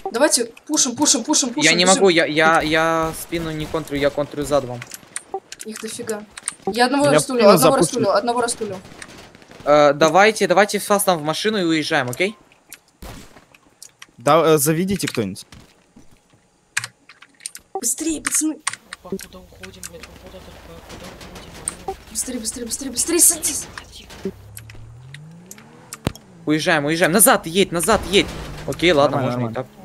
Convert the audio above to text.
Давайте пушим. Я не бежим. могу, я спину не контрю, я контрю зад вам. Их дофига. Я одного Меня расстулил, спину одного запушили. расстулил, одного расстулил. Давайте фастом в машину и уезжаем, окей? Да, заведите кто-нибудь. Быстрее, пацаны. Опа, куда уходим, блядь? Куда уходим? Быстрее, садись. Уезжаем. Назад едь. Окей, ладно, Нормально, можно и нормально. так.